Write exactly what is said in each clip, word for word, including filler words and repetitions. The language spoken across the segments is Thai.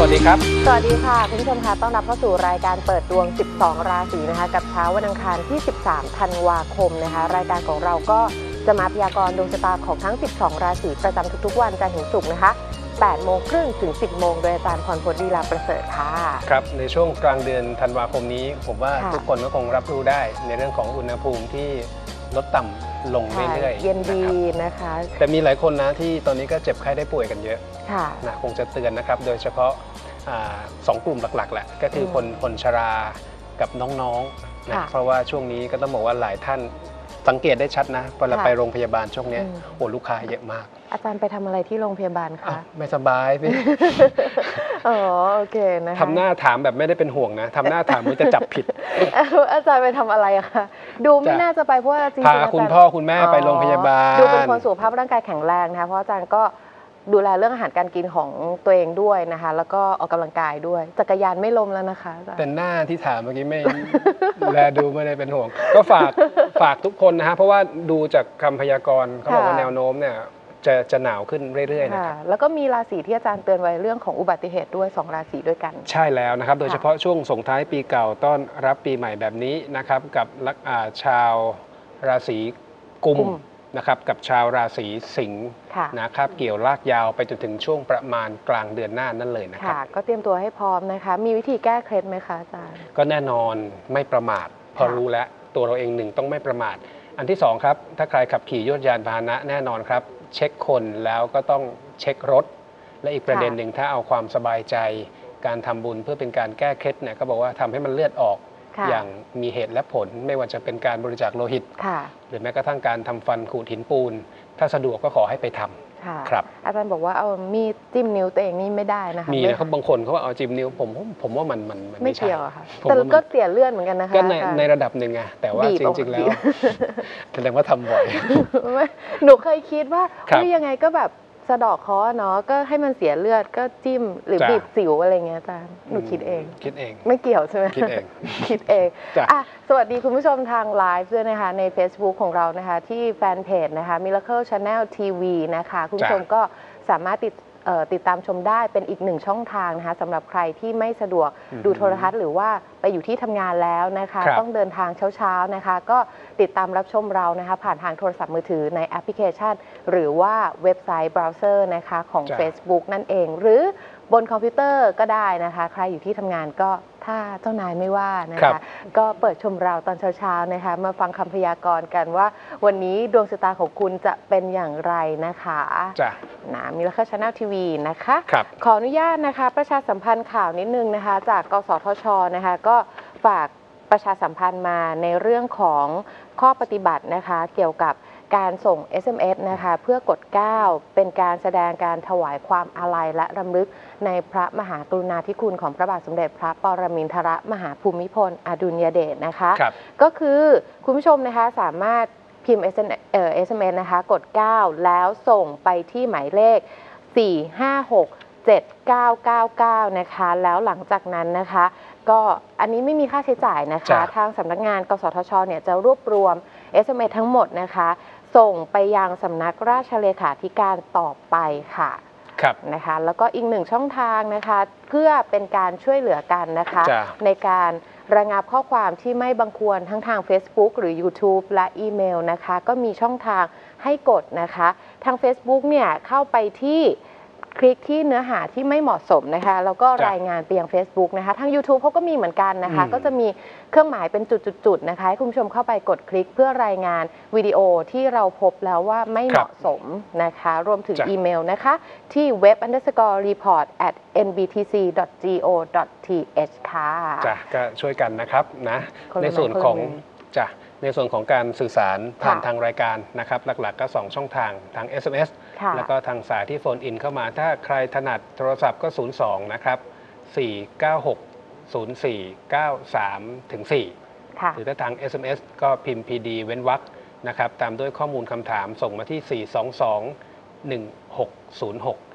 วัสดีครับสวัสดีค่ะคุณผู้ชมคะต้อนรับเข้าสู่รายการเปิดดวงสิบสองราศีนะคะกับเช้าวันอังคารที่สิบสามธันวาคมนะคะรายการของเราก็จะมาพยากรณ์ดวงชะตาของทั้งสิบสองราศีประจำทุกๆวันจันทร์ถึงศุกร์นะคะแปดโมงครึ่งถึงสิบโมงโดยอาจารย์พรพจน์ลีลาประเสริฐค่ะครับในช่วงกลางเดือนธันวาคมนี้ผมว่าทุกคนก็คงรับรู้ได้ในเรื่องของอุณหภูมิที่ลดต่ำลงเรื่อยๆเย็นดีนะคะแต่มีหลายคนนะที่ตอนนี้ก็เจ็บไข้ได้ป่วยกันเยอะนะคงจะเตือนนะครับโดยเฉพาะสองกลุ่มหลักๆแหละก็คือคนคนชรากับน้องๆนะเพราะว่าช่วงนี้ก็ต้องบอกว่าหลายท่านสังเกตได้ชัดนะเวลาไปโรงพยาบาลช่วงนี้โอ้ลูกค้าเยอะมากอาจารย์ไปทำอะไรที่โรงพยาบาลคะไม่สบายพี่อ๋อโอเคนะคะทำหน้าถามแบบไม่ได้เป็นห่วงนะทำหน้าถามเหมือนจะจับผิดอาจารย์ไปทำอะไรอะคะดูไม่น่าจะไปเพราะจริงๆพาคุณพ่อคุณแม่ไปโรงพยาบาลดูเป็นคนสุขภาพร่างกายแข็งแรงนะคะเพราะอาจารย์ก็ดูแลเรื่องอาหารการกินของตัวเองด้วยนะคะแล้วก็ออกกำลังกายด้วยจักรยานไม่ล้มแล้วนะคะเป็นหน้าที่ถามเมื่อกี้ไม่แลดูไม่ได้เป็นห่วงก็ฝากฝากทุกคนนะฮะเพราะว่าดูจากคำพยากรณ์เขาบอกว่าแนวโน้มเนี่ยจะจะหนาวขึ้นเรื่อยๆนะครับแล้วก็มีราศีที่อาจารย์เตือนไว้เรื่องของอุบัติเหตุด้วยสองราศีด้วยกันใช่แล้วนะครับโดยเฉพาะช่วงส่งท้ายปีเก่าต้อนรับปีใหม่แบบนี้นะครับกับชาวราศีกุมนะครับกับชาวราศีสิงห์นะครับเกี่ยวลากยาวไปจนถึงช่วงประมาณกลางเดือนหน้านั่นเลยนะครับก็เตรียมตัวให้พร้อมนะคะมีวิธีแก้เคล็ดไหมคะอาจารย์ก็แน่นอนไม่ประมาทพอรู้แล้วตัวเราเองหนึ่งต้องไม่ประมาทอันที่สองครับถ้าใครขับขี่ยวดยานพาหนะแน่นอนครับเช็คคนแล้วก็ต้องเช็ครถและอีกประเด็นหนึ่งถ้าเอาความสบายใจการทำบุญเพื่อเป็นการแก้เคล็ดเนี่ยก็บอกว่าทำให้มันเลือดออกอย่างมีเหตุและผลไม่ว่าจะเป็นการบริจาคโลหิตหรือแม้กระทั่งการทำฟันขูดหินปูนถ้าสะดวกก็ขอให้ไปทำครับอาจารย์บอกว่าเอามีดจิ้มนิ้วตัวเองนี่ไม่ได้นะคะมีนะครับบางคนเขาว่าเอาจิ้มนิ้วผมผมว่ามันมันไม่เกี่ยวค่ะแต่ก็เสียเลือดเหมือนกันนะคะก็ในในระดับหนึ่งไงแต่ว่าจริงๆแล้วแสดงว่าทำบ่อยหนูเคยคิดว่าว่ายังไงก็แบบสะดอกเคาะเนาะก็ให้มันเสียเลือดก็จิ้มหรือบีบสิวอะไรเงี้ยอาจารย์หนูคิดเองคิดเองไม่เกี่ยวใช่ไหมคิดเองคิดเองอ่ะสวัสดีคุณผู้ชมทางไลฟ์ด้วยนะคะใน Facebook ของเรานะคะที่แฟนเพจนะคะ Miracle Channel ที วี นะคะคุณผู้ชมก็สามารถติดติดตามชมได้เป็นอีกหนึ่งช่องทางนะคะสำหรับใครที่ไม่สะดวกดูโทรทัศน์หรือว่าไปอยู่ที่ทำงานแล้วนะคะต้องเดินทางเช้าๆนะคะก็ติดตามรับชมเรานะคะผ่านทางโทรศัพท์มือถือในแอปพลิเคชันหรือว่าเว็บไซต์เบราว์เซอร์นะคะของ Facebook นั่นเองหรือบนคอมพิวเตอร์ก็ได้นะคะใครอยู่ที่ทำงานก็ถ้าเจ้านายไม่ว่านะคะก็เปิดชมเราตอนเช้าๆนะคะมาฟังคำพยากรณ์กันว่าวันนี้ดวงชะตาของคุณจะเป็นอย่างไรนะคะนะมีละครชาแนลทีวีนะคะขออนุญาตนะคะประชาสัมพันธ์ข่าวนิดนึงนะคะจากกสทช.นะคะก็ฝากประชาสัมพันธ์มาในเรื่องของข้อปฏิบัตินะคะเกี่ยวกับการส่ง เอส เอ็ม เอส นะคะเพื่อกดเก้าเป็นการแสดงการถวายความอาลัยและรำลึกในพระมหากรุณาธิคุณของพระบาทสมเด็จพระปรมินทรมหาภูมิพลอดุลยเดชนะคะก็คือคุณผู้ชมนะคะสามารถพิมพ์ เอส เอ็ม เอส นะคะกดเก้าแล้วส่งไปที่หมายเลขสี่ ห้า หก เจ็ด เก้า เก้า เก้านะคะแล้วหลังจากนั้นนะคะก็อันนี้ไม่มีค่าใช้จ่ายนะคะทางสำนักงานกสทช.เนี่ยจะรวบรวม เอส เอ็ม เอส ทั้งหมดนะคะส่งไปยังสำนักราชเลขาธิการต่อไปค่ะนะคะแล้วก็อีกหนึ่งช่องทางนะคะเพื่อเป็นการช่วยเหลือกันนะคะในการระงับข้อความที่ไม่บังควรทั้งทาง Facebook หรือ YouTube และอีเมลนะคะก็มีช่องทางให้กดนะคะทาง Facebook เนี่ยเข้าไปที่คลิกที่เนื้อหาที่ไม่เหมาะสมนะคะแล้วก็รายงานไปยัง Facebook นะคะทาง YouTube เขาก็มีเหมือนกันนะคะก็จะมีเครื่องหมายเป็นจุดๆๆนะคะให้คุณผู้ชมเข้าไปกดคลิกเพื่อรายงานวิดีโอที่เราพบแล้วว่าไม่เหมาะสมนะคะรวมถึงอีเมลนะคะที่ เว็บ underscore report atเอ็น บี ที ซี ดอท จี โอ ดอท ที เอช ค่ะจ้ะก็ช่วยกันนะครับนะในส่วนของจ้ะในส่วนของการสื่อสารผ่านทางรายการนะครับหลักๆก็สองช่องทางทาง เอส เอ็ม เอส แล้วก็ทางสายที่โฟนอินเข้ามาถ้าใครถนัดโทรศัพท์ก็ศูนย์ สองนะครับสี่ เก้า หก ศูนย์ สี่ เก้า สาม ถึง สี่หรือถ้าทาง เอส เอ็ม เอส ก็พิมพ์ พี ดี เว้นวรรคนะครับตามด้วยข้อมูลคำถามส่งมาที่ สี่ สอง สอง หนึ่ง หก ศูนย์ หก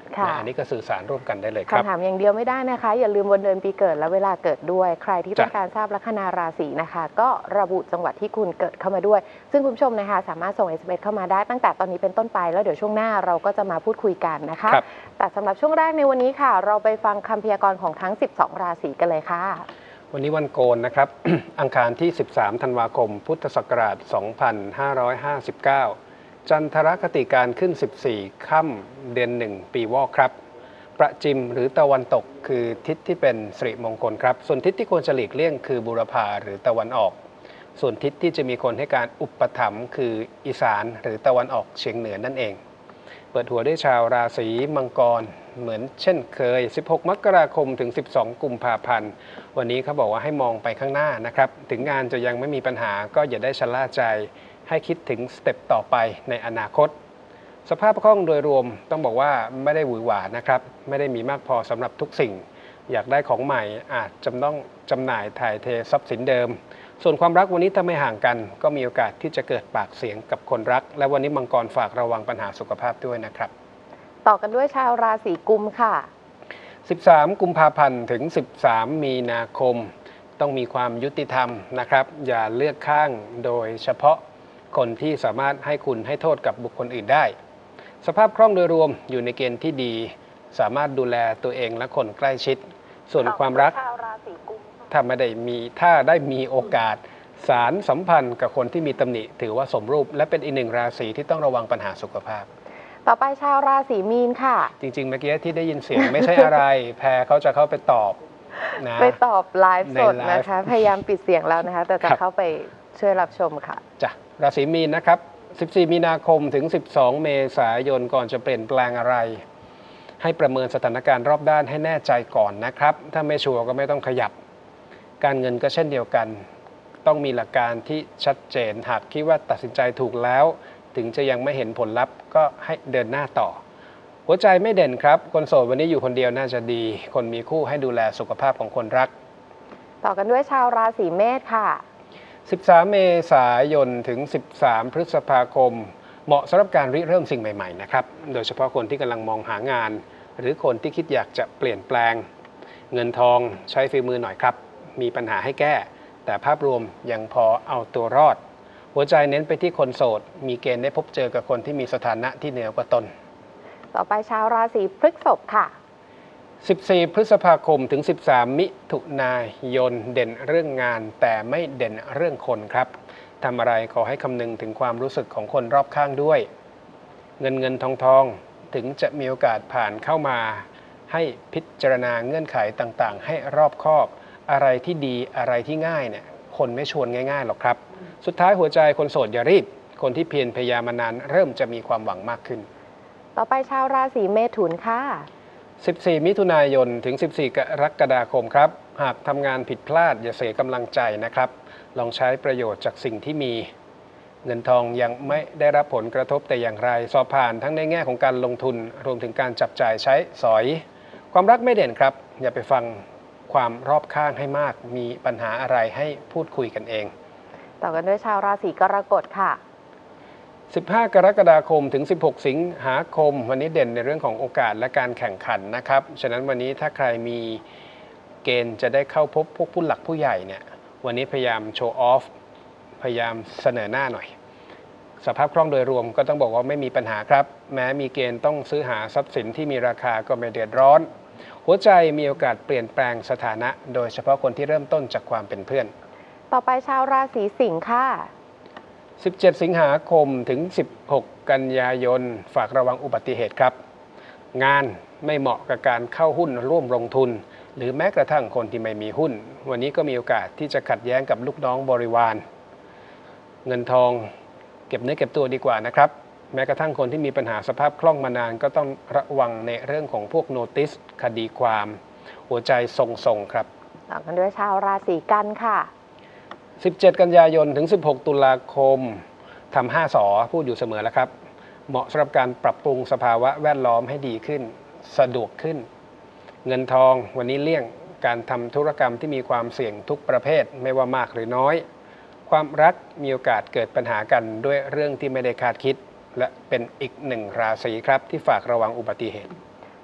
ค่ะนะอันนี้ก็สื่อสารร่วมกันได้เลยครับคำถามอย่างเดียวไม่ได้นะคะ อย่าลืมวันเดือนปีเกิดและเวลาเกิดด้วย ใครที่จ้ะต้องการทราบลัคนาราศีนะคะ ก็ระบุจังหวัดที่คุณเกิดเข้ามาด้วย ซึ่งคุณผู้ชมนะคะสามารถส่ง เอส เอ็ม เอส เข้ามาได้ตั้งแต่ตอนนี้เป็นต้นไปแล้วเดี๋ยวช่วงหน้าเราก็จะมาพูดคุยกันนะคะครับแต่สำหรับช่วงแรกในวันนี้ค่ะ เราไปฟังคำพยากรณ์ของทั้งสิบสองราศีกันเลยค่ะวันนี้วันโกนนะครับ อังคารที่ สิบสาม ธันวาคม พุทธศักราช สองพันห้าร้อยห้าสิบเก้า จันทรคติการขึ้น สิบสี่ ค่ำเดือนหนึ่งปีวอกครับ ประจิมหรือตะวันตกคือทิศที่เป็นสิริมงคลครับ ส่วนทิศที่ควรจะหลีกเลี่ยงคือบุรพาหรือตะวันออก ส่วนทิศที่จะมีคนให้การอุปถัมภ์คืออีสานหรือตะวันออกเฉียงเหนือนั่นเอง เปิดหัวด้วยชาวราศีมังกรเหมือนเช่นเคย สิบหก มกราคมถึง สิบสอง กุมภาพันธ์ วันนี้เขาบอกว่าให้มองไปข้างหน้านะครับ ถึงงานจะยังไม่มีปัญหาก็อย่าได้ชะล่าใจ ให้คิดถึงสเต็ปต่อไปในอนาคต สภาพคล่องโดยรวมต้องบอกว่าไม่ได้หวือหวานะครับ ไม่ได้มีมากพอสำหรับทุกสิ่ง อยากได้ของใหม่อาจจำต้องจำหน่ายถ่ายเททรัพย์สินเดิม ส่วนความรักวันนี้ถ้าไม่ห่างกัน ก็มีโอกาสที่จะเกิดปากเสียงกับคนรัก และวันนี้มังกรฝากระวังปัญหาสุขภาพด้วยนะครับต่อกันด้วยชาวราศีกุมค่ะสิบสาม กุมภาพันธ์ถึง สิบสาม มีนาคม ต้องมีความยุติธรรมนะครับ อย่าเลือกข้างโดยเฉพาะคนที่สามารถให้คุณให้โทษกับบุคคลอื่นได้ สภาพคล่องโดยรวมอยู่ในเกณฑ์ที่ดี สามารถดูแลตัวเองและคนใกล้ชิด ส่วนความรักถ้าไม่ได้มีถ้าได้มีโอกาสสารสัมพันธ์กับคนที่มีตำหนิ ถือว่าสมรูปและเป็นอีกหนึ่งราศีที่ต้องระวังปัญหาสุขภาพต่อไปชาวราศีมีนค่ะจริงๆเมื่อกี้ที่ได้ยินเสียง ไม่ใช่อะไร แพรเขาจะเข้าไปตอบนะไปตอบไลฟ์สดในไลฟ์นะคะ พยายามปิดเสียงแล้วนะคะ แต่จะครับเข้าไปช่วยรับชมค่ะจ้ะราศีมีนนะครับ สิบสี่ มีนาคมถึง สิบสอง เมษายนก่อนจะเปลี่ยนแปลงอะไร ให้ประเมินสถานการณ์รอบด้านให้แน่ใจก่อนนะครับ ถ้าไม่ชัวร์ก็ไม่ต้องขยับ การเงินก็เช่นเดียวกัน ต้องมีหลักการที่ชัดเจน หากคิดว่าตัดสินใจถูกแล้ว ถึงจะยังไม่เห็นผลลัพธ์ก็ให้เดินหน้าต่อ หัวใจไม่เด่นครับ คนโสดวันนี้อยู่คนเดียวน่าจะดี คนมีคู่ให้ดูแลสุขภาพของคนรักต่อกันด้วยชาวราศีเมษค่ะสิบสาม เมษายนถึง สิบสาม พฤษภาคม เหมาะสำหรับการริเริ่มสิ่งใหม่ๆนะครับ โดยเฉพาะคนที่กำลังมองหางาน หรือคนที่คิดอยากจะเปลี่ยนแปลง เงินทองใช้ฝีมือหน่อยครับ มีปัญหาให้แก้ แต่ภาพรวมยังพอเอาตัวรอด หัวใจเน้นไปที่คนโสด มีเกณฑ์ได้พบเจอกับคนที่มีสถานะที่เหนือกว่าตนต่อไปชาวราศีพฤษภค่ะสิบสี่ พฤษภาคมถึง สิบสาม มิถุนายนเด่นเรื่องงานแต่ไม่เด่นเรื่องคนครับทำอะไรขอให้คำนึงถึงความรู้สึกของคนรอบข้างด้วย เงินเงินทองทองถึงจะมีโอกาสผ่านเข้ามา ให้พิจารณาเงื่อนไขต่างๆ ให้รอบคอบ อะไรที่ดีอะไรที่ง่ายเนี่ยคนไม่ชวนง่ายๆหรอกครับ สุดท้ายหัวใจคนโสดอย่ารีบ คนที่เพียรพยายามมานานเริ่มจะมีความหวังมากขึ้นต่อไปชาวราศีเมถุนค่ะสิบสี่ มิถุนายนถึง สิบสี่ กรกฎาคมครับ หากทำงานผิดพลาดอย่าเสียกำลังใจนะครับ ลองใช้ประโยชน์จากสิ่งที่มี เงินทองยังไม่ได้รับผลกระทบแต่อย่างไร สอบผ่านทั้งในแง่ของการลงทุน รวมถึงการจับจ่ายใช้สอย ความรักไม่เด่นครับ อย่าไปฟังความรอบข้างให้มาก มีปัญหาอะไรให้พูดคุยกันเองต่อกันด้วยชาวราศีกรกฎค่ะสิบห้า กรกฎาคมถึง สิบหก สิงหาคม วันนี้เด่นในเรื่องของโอกาสและการแข่งขันนะครับ ฉะนั้นวันนี้ถ้าใครมีเกณฑ์จะได้เข้าพบพวกผู้หลักผู้ใหญ่เนี่ย วันนี้พยายามโชว์ออฟ พยายามเสนอหน้าหน่อย สภาพคล่องโดยรวมก็ต้องบอกว่าไม่มีปัญหาครับ แม้มีเกณฑ์ต้องซื้อหาทรัพย์สินที่มีราคาก็ไม่เดือดร้อน หัวใจมีโอกาสเปลี่ยนแปลงสถานะ โดยเฉพาะคนที่เริ่มต้นจากความเป็นเพื่อนต่อไปชาวราศีสิงค์ค่ะสิบเจ็ด สิงหาคมถึง สิบหก กันยายน ฝากระวังอุบัติเหตุครับ งานไม่เหมาะกับการเข้าหุ้นร่วมลงทุน หรือแม้กระทั่งคนที่ไม่มีหุ้น วันนี้ก็มีโอกาสที่จะขัดแย้งกับลูกน้องบริวาร เงินทองเก็บเนื้อเก็บตัวดีกว่านะครับ แม้กระทั่งคนที่มีปัญหาสภาพคล่องมานานก็ต้องระวังในเรื่องของพวกโนติสคดีความ หัวใจทรงๆครับต่อกันด้วยชาวราศีกันค่ะสิบเจ็ด กันยายนถึง สิบหก ตุลาคมทำห้าสอพูดอยู่เสมอแล้วครับ เหมาะสำหรับการปรับปรุงสภาวะแวดล้อมให้ดีขึ้น สะดวกขึ้น เงินทองวันนี้เลี่ยงการทำธุรกรรมที่มีความเสี่ยงทุกประเภทไม่ว่ามากหรือน้อย ความรักมีโอกาสเกิดปัญหากันด้วยเรื่องที่ไม่ได้คาดคิด และเป็นอีกหนึ่งราศีครับที่ฝากระวังอุบัติเหตุ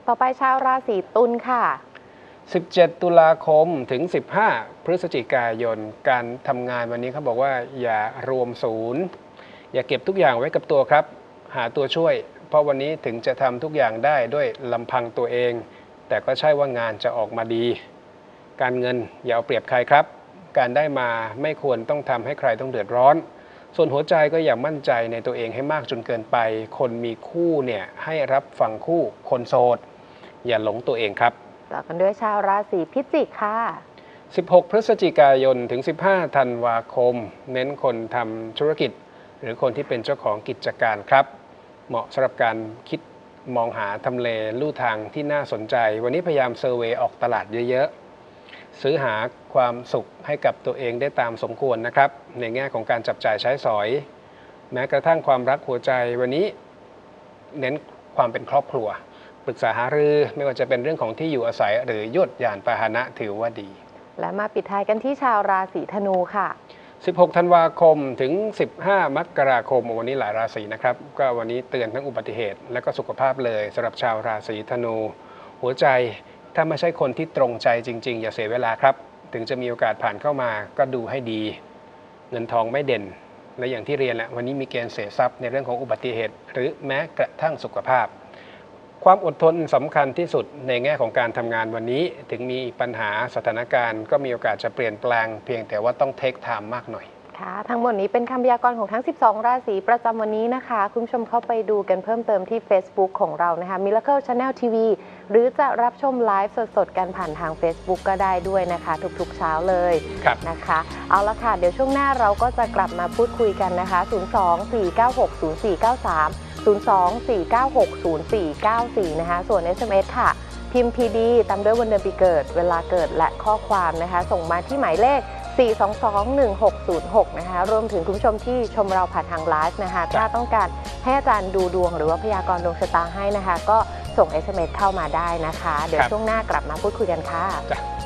ต่อไปชาวราศีตุลค่ะสิบเจ็ด ตุลาคมถึง สิบห้า พฤศจิกายนการทำงานวันนี้เขาบอกว่าอย่ารวมศูนย์อย่าเก็บทุกอย่างไว้กับตัวครับหาตัวช่วยเพราะวันนี้ถึงจะทำทุกอย่างได้ด้วยลำพังตัวเองแต่ก็ใช่ว่างานจะออกมาดีการเงินอย่าเอาเปรียบใครครับการได้มาไม่ควรต้องทำให้ใครต้องเดือดร้อนส่วนหัวใจก็อย่ามั่นใจในตัวเองให้มากจนเกินไปคนมีคู่เนี่ยให้รับฟังคู่คนโสดอย่าหลงตัวเองครับต่อกันด้วยชาวราศีพิจิกค่ะสิบหก พฤศจิกายนถึง สิบห้า ธันวาคมเน้นคนทำธุรกิจหรือคนที่เป็นเจ้าของกิจการครับเหมาะสำหรับการคิดมองหาทำเลลู่ทางที่น่าสนใจวันนี้พยายามเซอร์เวย์ออกตลาดเยอะๆซื้อหาความสุขให้กับตัวเองได้ตามสมควรนะครับในแง่ของการจับจ่ายใช้สอยแม้กระทั่งความรักหัวใจวันนี้เน้นความเป็นครอบครัวปรึกษาหารือไม่ว่าจะเป็นเรื่องของที่อยู่อาศัยหรือยวดยานพาหนะถือว่าดีและมาปิดท้ายกันที่ชาวราศีธนูค่ะสิบหก ธันวาคมถึง สิบห้า มกราคมวันนี้หลายราศีนะครับก็วันนี้เตือนทั้งอุบัติเหตุและก็สุขภาพเลยสำหรับชาวราศีธนู หัวใจถ้าไม่ใช่คนที่ตรงใจจริงๆอย่าเสียเวลาครับถึงจะมีโอกาสผ่านเข้ามาก็ดูให้ดีเงินทองไม่เด่นและอย่างที่เรียนแหละวันนี้มีเกณฑ์เสียทรัพย์ในเรื่องของอุบัติเหตุหรือแม้กระทั่งสุขภาพความอดทนสำคัญที่สุดในแง่ของการทำงานวันนี้ถึงมีปัญหาสถานการณ์ก็มีโอกาสจะเปลี่ยนแปลงเพียงแต่ว่าต้องเทคไทม์มากหน่อยค่ะทั้งหมดนี้เป็นคำพยากรณ์ของทั้งสิบสองราศีประจำวันนี้นะคะคุณผู้ชมเข้าไปดูกันเพิ่มเติมที่ Facebook ของเรานะคะ Miracle Channel ที วี หรือจะรับชมไลฟ์สดๆกันผ่านทาง Facebook ก็ได้ด้วยนะคะทุกๆเช้าเลยนะคะเอาละค่ะเดี๋ยวช่วงหน้าเราก็จะกลับมาพูดคุยกันนะคะศูนย์ สอง สี่ เก้า หก ศูนย์ สี่ เก้า สาม ศูนย์ สอง สี่ เก้า หก ศูนย์ สี่ เก้า สี่นะคะส่วน เอส เอ็ม เอส ค่ะพิมพ์ พี ดี ตามด้วยวันเดือนปีเกิดเวลาเกิดและข้อความนะคะส่งมาที่หมายเลขสี่ สอง สอง หนึ่ง หก ศูนย์ หกนะคะรวมถึงคุณผู้ชมที่ชมเราผ่านทางไลฟ์นะคะถ้าต้องการให้อาจารย์ดูดวงหรือว่าพยากรณ์ดวงชะตาให้นะคะก็ส่ง เอส เอ็ม เอส เข้ามาได้นะคะเดี๋ยวช่วงหน้ากลับมาพูดคุยกันค่ะ